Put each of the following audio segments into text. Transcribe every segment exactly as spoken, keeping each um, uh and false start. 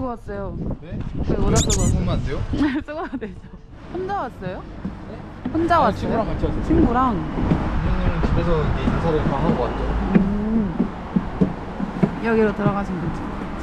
왔어요. 네? 왜 모자 쓰고 왔어요? 쓰면 안 돼요? 쓰고 와야 되죠. 혼자 왔어요? 네? 혼자 왔어요? 친구랑 같이 왔어요. 친구랑? 형님은 집에서 이제 인사를 다 하고 왔죠. 음. 여기로 들어가시면 되죠.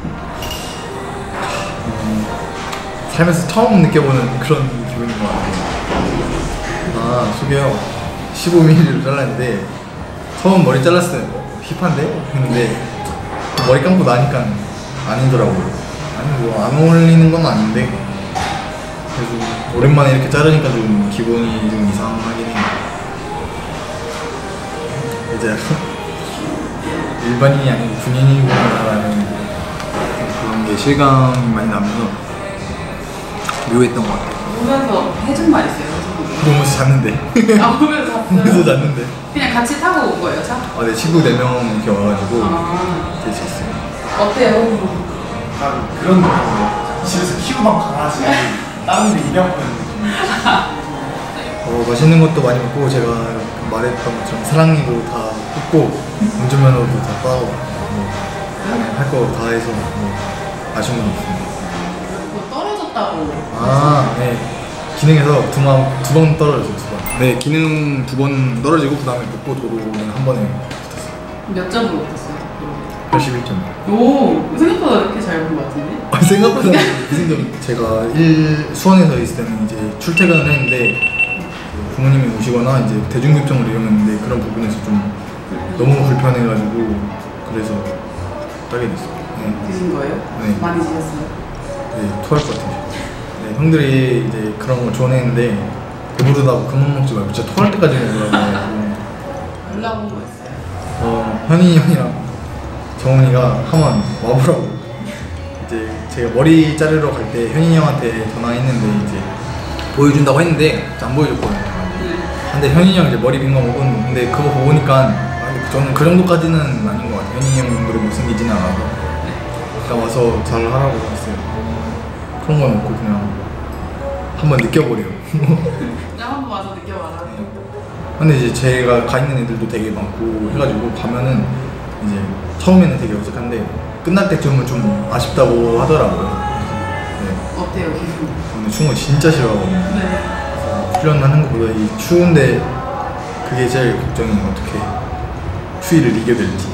음, 살면서 처음 느껴보는 그런 기분인 것 같아요. 아, 속이요. 십오 밀리미터로 잘랐는데 처음 머리 잘랐을 때 어, 힙한데? 했는데 머리 감고 나니까 아니더라고요. 아니 뭐 안 어울리는 건 아닌데 그래서 오랜만에 이렇게 자르니까 좀 기분이 좀 이상하긴 해요. 이제 일반인이 아니고 군인이구나라는 그런 게 실감이 많이 나면서 묘했던 것 같아요. 오면서 해준 말 있어요? 오면서 잤는데. 아, 오면서 잤어요? 오면서 잤는데. 그냥 같이 타고 온 거예요, 차? 아, 네, 친구 네 명 이렇게 와가지고 아. 같이 잤어요. 어때요? 약간 그런 느낌이에요. 집에서 키우던 강아지 다른 데 입양하는 느낌. 어, 맛있는 것도 많이 먹고 제가 말했던 것처럼 사랑니도 다 뜯고 운전면허도 다 따고 뭐, 할 거 다 해서 뭐 아쉬운 건 없습니다. 뭐 떨어졌다고. 아, 네. 기능에서 두 번 두 번 떨어졌어요. 두 번. 네, 기능 두 번 떨어지고 그 다음에 복고 도로는 한 번에 붙었어요. 몇 점으로 붙었어요? 팔십일 점. 오, 생각보다 이렇게 잘 본 것 같은데? 아, 생각보다 무슨 점? 제가 일 수원에서 있을 때는 이제 출퇴근을 했는데 부모님이 오시거나 이제 대중교통을 이용했는데 그런 부분에서 좀 너무 불편해가지고 그래서 따게 됐어요. 네. 드신 거예요? 네. 많이 드셨어요? 네, 토할 것 같아요. 네, 형들이 이제 그런 걸 조언했는데 배부르다고 그만 먹지 말고 진짜 토할 때까지 먹으라고. 연락 온 거 있어요? 어, 현인이 형이랑 정훈이가 한번 와보라고. 이제 제가 머리 자르러 갈 때 현인이 형한테 전화했는데 이제 보여준다고 했는데 안 보여줬거든요. 근데 현인이 형 이제 머리 빈 거 먹은 근데 그거 보니까 아니, 저는 그 정도까지는 아닌 것 같아요. 현인이 형 정도로 못생기지는 않아서 그냥 와서 잘 하라고 했어요. 그런 거 먹고 그냥 한번 느껴보래요. 그냥 한번 와서 느껴봐라. 근데 이제 제가 가 있는 애들도 되게 많고 해가지고 가면은 이제 처음에는 되게 어색한데 끝날 때쯤은 좀 아쉽다고 하더라고요. 네. 어때요, 기분? 근데 추운 거 진짜 싫어하거든요. 네. 훈련하는 것보다 이 추운데 그게 제일 걱정이에요. 어떻게 추위를 이겨낼지.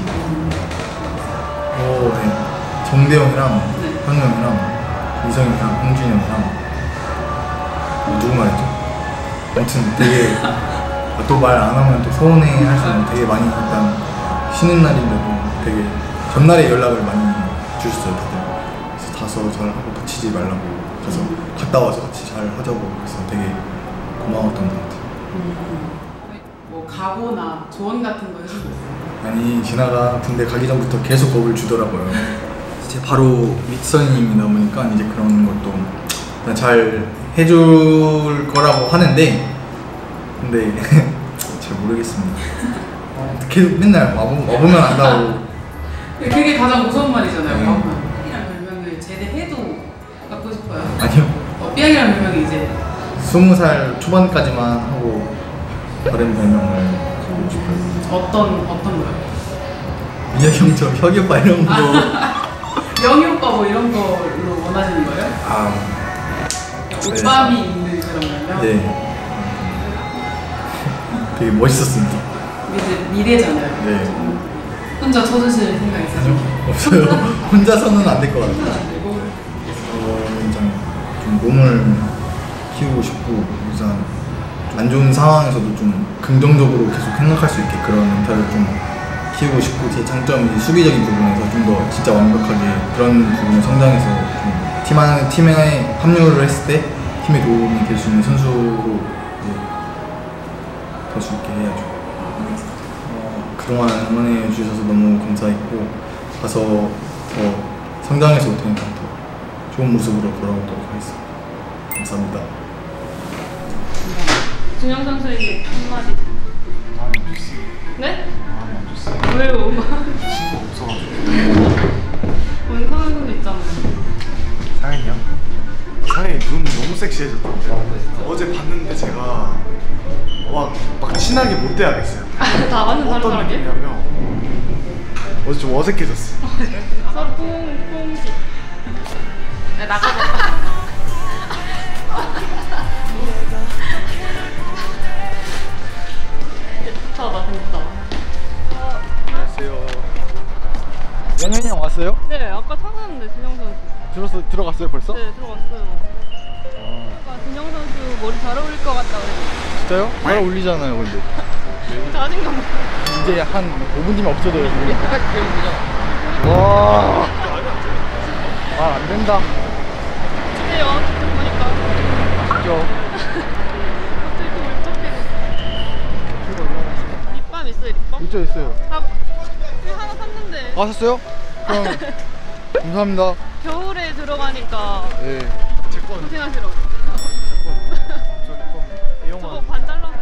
오, 네. 정대형이랑 네. 현우 형이랑 이성이랑 홍준이 형이랑 어, 누구 말했죠? 아무튼 되게 또 말 안 하면 또 서운해 할 수 있는 되게 많이 일단 쉬는 날인데도 되게 전날에 연락을 많이 주셨어요 다들. 그래서 가서 잘 하고 다치지 말라고 가서 갔다 와서 같이 잘 하자고 그래서 되게 고마웠던 것 같아요. 음. 뭐 각오나 조언 같은 거 해주셨어요? 아니 진아가 군대 가기 전부터 계속 겁을 주더라고요. 이제 바로 윗선임이다 보니까 이제 그런 것도 그냥 잘 해줄 거라고 하는데 근데 잘 모르겠습니다. 계속 맨날 와보, 와보면 안다고. 그게 가장 무서운 말이잖아요. 네. 삐약이라는 별명을 제대해도 갖고 싶어요. 아니요. 어, 삐약이라는 별명이 이제 스무 살 초반까지만 하고 다른 별명을 가지고 싶어요. 어떤 어떤 거요? 미혁 형처럼 혁이 오빠 이런 거. 영희 오빠 뭐 이런 걸로 원하시는 거예요? 아. 오빠미 있는 그런 별명? 네. 되게 멋있었습니다. 이제 미래잖아요. 네. 혼자 쳐주실 생각 있으세요? 없어요. 혼자서는 안 될 것 같아요. 혼자 안 되고. 어, 일단 좀 몸을 키우고 싶고 일단 안 좋은 상황에서도 좀 긍정적으로 계속 생각할 수 있게 그런 멘탈을 좀 키우고 싶고 제 장점이 수비적인 부분에서 좀 더 진짜 완벽하게 그런 부분에 성장해서 좀 팀 안에, 팀에 합류를 했을 때 팀에 도움이 될 수 있는 선수로 될 수 있게 해야죠. 어, 그동안 응원해 주셔서 너무 감사했고 가서 더 성장해서 올 테니까 더 좋은 모습으로 돌아오도록 하겠습니다. 감사합니다. 준영 선수에게 한마디. 마음이 안 좋습니다. 네? 마음이 안 좋습니다. 왜요? 친구가 없어가지고. 원상한 선수 있잖아요. 상현이요? 상현이 눈 너무 섹시해졌던데. 어제 봤는데 제가 막, 막 친하게 못 대하겠어요. 다 맞는 다른 어떤 사람이에요? 느낌이냐면 어제 좀 어색해졌어요. 서로 뽕, 뽕. 네, 나가봐. 좋다, 진짜. 안녕하세요. 영현이 형 왔어요? 네, 아까 찾았는데 진영 선수. 들어서 들어갔어요 벌써? 네, 들어갔어요. 아까 진영 선수 머리 잘 어울릴 것 같다 그랬는데. 진짜요? 잘 어울리잖아요 근데. 자신감. 이제 한 오 분 뒤면 없어져요. 우리 끝까지 배우자. 와. 아, 안 된다. 근데요, 지금 보니까. 웃겨. 갑자기 또 울적해. 립밤 있어요, 립밤? 있죠, 있어요. 사, 하나 샀는데. 아, 샀어요? 그럼 감사합니다. 겨울에 들어가니까 네. 고생하시라고. 저거 반 잘라서.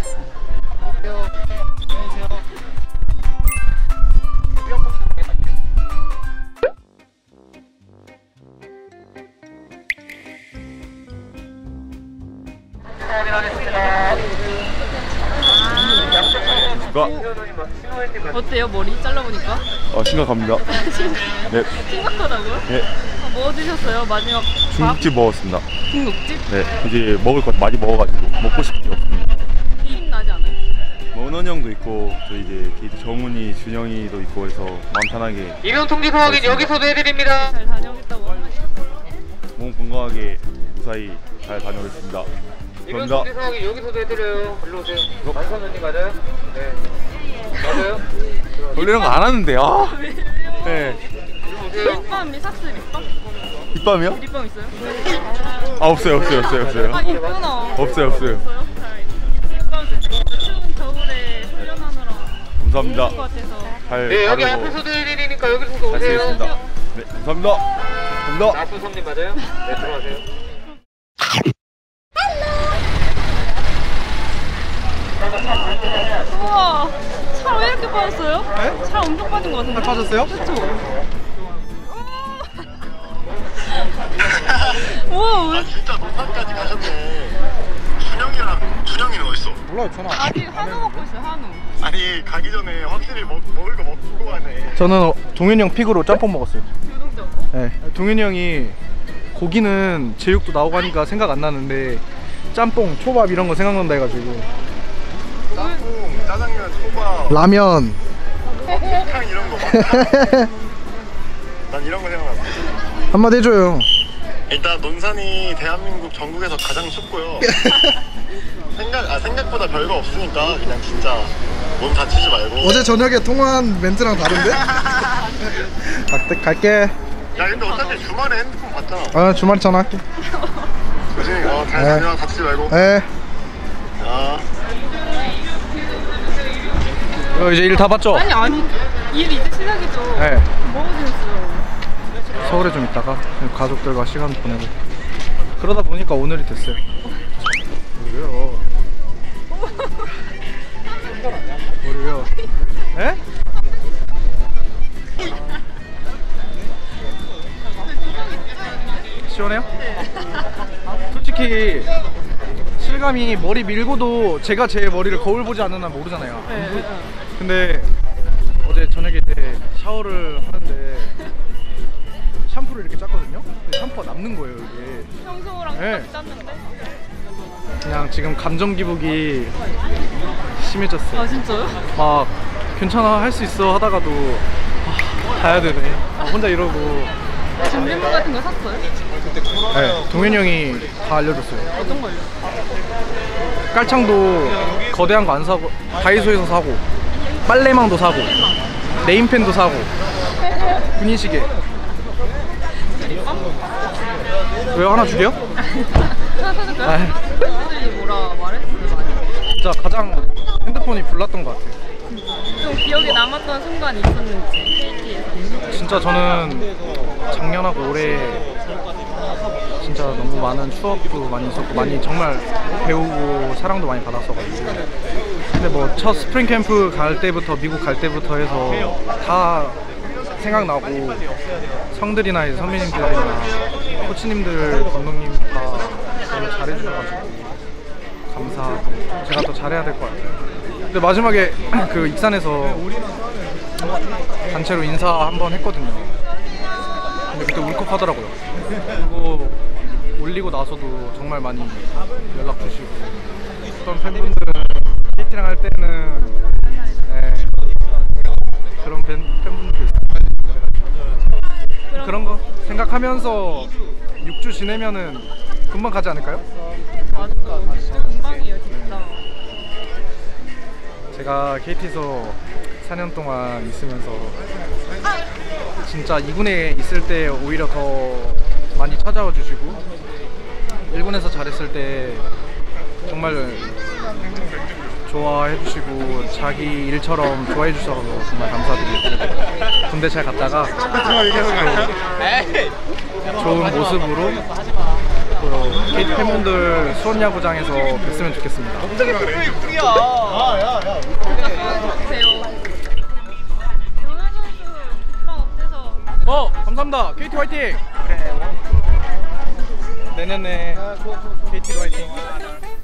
어때요, 머리 잘라보니까? 어, 심각합니다. 네. 심각하다고요? 네. 아, 뭐 드셨어요? 마지막 중국집 먹었습니다. 밥? 중국집? 네. 이제 먹을 것 많이 먹어가지고 먹고 싶은 게 없습니다. 힘 나지 않아요? 뭐 은원이 형도 있고 또 이제 게이트 정훈이, 준영이도 있고 해서 마음 편하게 이명 통지서 확인 여기서도 해드립니다. 잘 다녀오겠다고 하고. 몸 건강하게 무사히 잘 다녀오겠습니다. 이명 감사합니다. 통지서 확인 여기서도 해드려요. 일로 오세요. 만선언니 맞아요? 네. 맞아요? 원래 이런 거 안 하는데 아. 왜요? 네. 일로 오세요. 립밤, 리삭스 립밤? 립밤이요? 립밤 있어요? 아 없어요 없어요 없어요 없어요. 아, 있구나. 없어요 없어요. 없어요? 립밤 추운 겨울에 훈련하느라 감사합니다. 좋을 것 같아서. 잘 네, 여기 바르고 앞에서도 해드리니까 여기서도 잘 오세요. 쓰겠습니다. 네 감사합니다. 감사합니다. 나수섭님 맞아요? 네, 들어가세요. 우와, 살 왜 이렇게 빠졌어요? 네? 살 엄청 빠진 것 같은데? 살 빠졌어요? 그쵸? 우와, 왜? 진짜 논산까지 가셨네. 준영이랑 준영이는 어딨어? 몰라요, 전화. 아직 한우 먹고 있어요, 한우. 아니 가기 전에 확실히 먹, 먹을 거 먹고 가네. 저는 어, 동현이 형 픽으로 짬뽕 먹었어요. 유동적. 네. 동현이 형이 고기는 제육도 나오고 하니까 생각 안 나는데 짬뽕, 초밥 이런 거 생각난다 해가지고. 짬뽕, 짜장면, 초밥, 라면. 탕 이런 거 많아. 난 이런 거 생각났어. 한마디 해줘요. 일단 논산이 대한민국 전국에서 가장 춥고요. 생각 아 생각보다 별거 없으니까 그냥 진짜 몸 다치지 말고. 어제 저녁에 통화한 멘트랑 다른데? 갈, 갈게. 야 근데 어차피 주말에 핸드폰 봤잖아. 아 주말 전화할게. 조심히 어잘 네. 다녀와 다치지 말고. 에. 아. 어, 이제 일 다 봤죠? 아니, 아니. 일 이제 시작이죠. 네. 뭐 드셨어요? 서울에 좀 있다가 가족들과 시간 보내고 그러다 보니까 오늘이 됐어요. 뭐래요? 뭐래요? 에? 시원해요? 솔직히 실감이 머리 밀고도 제가 제 머리를 거울 보지 않는 한 모르잖아요. 네. 근데 어제 저녁에 이제 샤워를 하는데 샴푸를 이렇게 짰거든요? 근데 샴푸가 남는 거예요 이게. 평소랑 네. 똑같이 짰는데? 그냥 지금 감정 기복이 심해졌어요. 아, 진짜요? 막 괜찮아 할 수 있어 하다가도 아, 가야 되네. 아, 혼자 이러고. 준비물 같은 거 샀어요? 네, 동현이 형이 다 알려줬어요. 어떤 걸요? 깔창도 거대한 거 안 사고 다이소에서 사고 빨래망도 사고 네임펜도 사고 군인시계. 왜요? 하나 주게요? 하나 사줄까요? 아이. 사람들이 뭐라 말했어요, 많이? 진짜 가장 핸드폰이 불났던 것 같아요. 좀 기억에 남았던 순간이 있었는지, 케이티에서. 진짜 저는 작년하고 올해 진짜 너무 많은 추억도 많이 있었고 많이 정말 배우고 사랑도 많이 받았어가지고. 근데 뭐 첫 스프링 캠프 갈 때부터 미국 갈 때부터 해서 다 생각나고 성들이나 이제 선배님들이나 코치님들, 감독님 다 너무 잘해주셔가지고 감사하고 제가 더 잘해야 될 것 같아요. 근데 마지막에 그 익산에서 단체로 인사 한번 했거든요. 근데 그때 울컥하더라고요. 그리고 올리고 나서도 정말 많이 연락 주시고 어떤 팬분들은 케이티랑 할 때는 네, 그런 팬, 팬분들도 있어요. 그런 거 생각하면서 육 주 지내면은 금방 가지 않을까요? 맞아. 진짜 금방이에요, 진짜. 제가 케이티에서 사 년 동안 있으면서 진짜 이 군에 있을 때 오히려 더 많이 찾아와 주시고 일 군에서 잘했을 때 정말 좋아해 주시고 자기 일처럼 좋아해 주셔서 정말 감사드리고 군대 잘 갔다가 좋은 모습으로 케이티 팬분들 수원야구장에서 뵀으면 좋겠습니다. 진짜 수고하세요. 정현 선수 오빠 어때서? 어 감사합니다. 케이티 화이팅. 내년에 케이티 화이팅.